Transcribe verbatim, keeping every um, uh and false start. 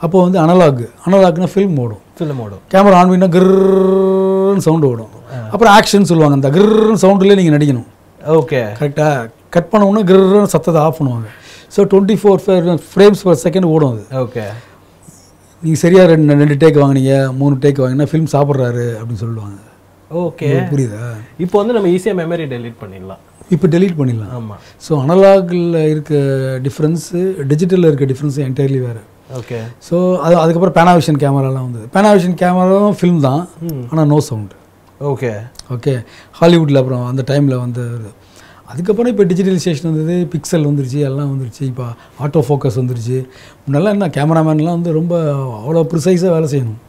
அப்போ வந்து அனலாக் அனலாக்னா ஃபில்ம் ஓடும் ஃபில்ம் ஓடும் கேமரா ஆன் பண்ணினா கிர்ன்னு சவுண்டு ஓடும் அப்புறம் ஆக்ஷன் சொல்லுவாங்க அந்த கிர்ன்னு சவுண்டுலேயே நீங்கள் நடிக்கணும் ஓகே கரெக்டாக கட் பண்ண உடனே கிர்ன்னு சத்தத்தை ஆஃப் பண்ணுவாங்க so twenty four frames per second ஓடும் அது ஓகே நீங்கள் சரியாக ரெண்டு ரெண்டு டேக் வாங்கினீங்க மூணு டேக் வாங்கினா ஃபிலிம் சாப்பிட்றாரு அப்படின்னு சொல்லுவாங்க ஓகே புரியுதா இப்போ வந்து நம்ம ஈஸியாக மெமரி டெலீட் பண்ணிடலாம் இப்போ டெலீட் பண்ணிடலாம் ஆமாம் ஸோ அனலாகில் இருக்க டிஃப்ரென்ஸு டிஜிட்டலில் இருக்க டிஃப்ரென்ஸு என்டையர்லி வேறு ஓகே ஸோ அது அதுக்கப்புறம் பேனாவிஷன் கேமராலாம் வந்தது பேனாவிஷன் கேமராவும் ஃபில்ம் தான் ஆனால் நோ சவுண்டு ஓகே ஓகே ஹாலிவுட்டில் அப்புறம் அந்த டைமில் வந்து அதுக்கப்புறம் இப்போ டிஜிட்டலைசேஷன் வந்தது பிக்சல் வந்துருச்சு எல்லாம் வந்துருச்சு இப்போ ஆட்டோ ஃபோக்கஸ் வந்துருச்சு முன்னெல்லாம் என்ன கேமராமேன்லாம் வந்து ரொம்ப அவ்வளோ ப்ரிசைஸாக வேலை செய்யணும்